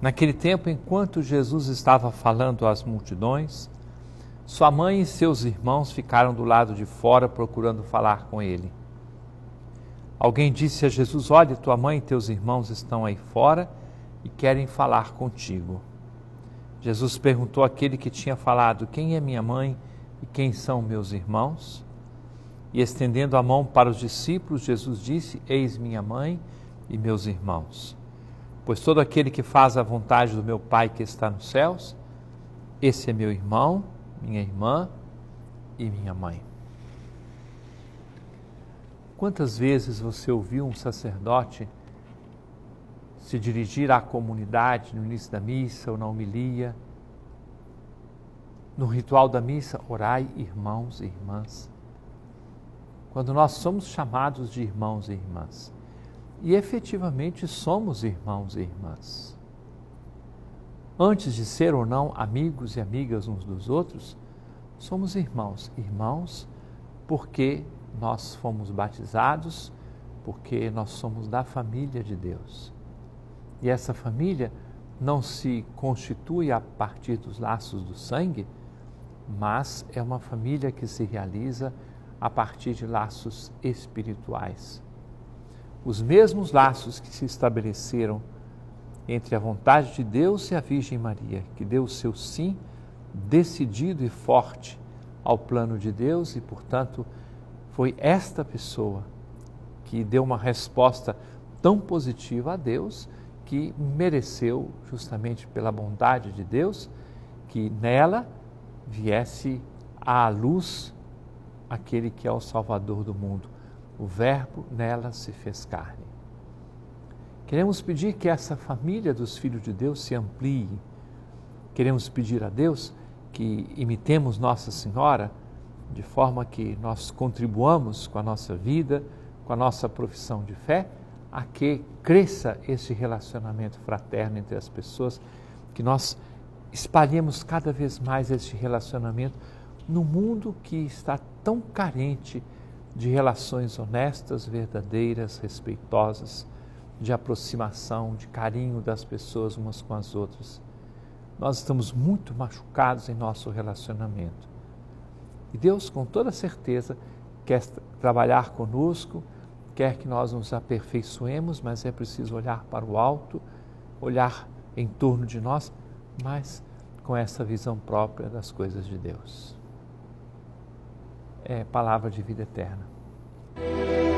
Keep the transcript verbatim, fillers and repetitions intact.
Naquele tempo, enquanto Jesus estava falando às multidões, sua mãe e seus irmãos ficaram do lado de fora procurando falar com ele. Alguém disse a Jesus: olhe, tua mãe e teus irmãos estão aí fora e querem falar contigo. Jesus perguntou àquele que tinha falado: quem é minha mãe e quem são meus irmãos? E estendendo a mão para os discípulos, Jesus disse: eis minha mãe e meus irmãos. Pois todo aquele que faz a vontade do meu Pai que está nos céus, esse é meu irmão, minha irmã e minha mãe. Quantas vezes você ouviu um sacerdote se dirigir à comunidade no início da missa ou na homilia? No ritual da missa, orai, irmãos e irmãs. Quando nós somos chamados de irmãos e irmãs, e efetivamente somos irmãos e irmãs. Antes de ser ou não amigos e amigas uns dos outros, somos irmãos. Irmãos porque nós fomos batizados, porque nós somos da família de Deus. E essa família não se constitui a partir dos laços do sangue, mas é uma família que se realiza a partir de laços espirituais. Os mesmos laços que se estabeleceram entre a vontade de Deus e a Virgem Maria, que deu o seu sim decidido e forte ao plano de Deus, e, portanto, foi esta pessoa que deu uma resposta tão positiva a Deus, que mereceu, justamente pela bondade de Deus, que nela viesse à luz aquele que é o Salvador do mundo. O Verbo nela se fez carne. Queremos pedir que essa família dos filhos de Deus se amplie. Queremos pedir a Deus que imitemos Nossa Senhora, de forma que nós contribuamos com a nossa vida, com a nossa profissão de fé, a que cresça esse relacionamento fraterno entre as pessoas, que nós espalhemos cada vez mais esse relacionamento no mundo que está tão carente de relações honestas, verdadeiras, respeitosas, de aproximação, de carinho das pessoas umas com as outras. Nós estamos muito machucados em nosso relacionamento. E Deus, com toda certeza, quer trabalhar conosco, quer que nós nos aperfeiçoemos, mas é preciso olhar para o alto, olhar em torno de nós, mas com essa visão própria das coisas de Deus. É palavra de vida eterna.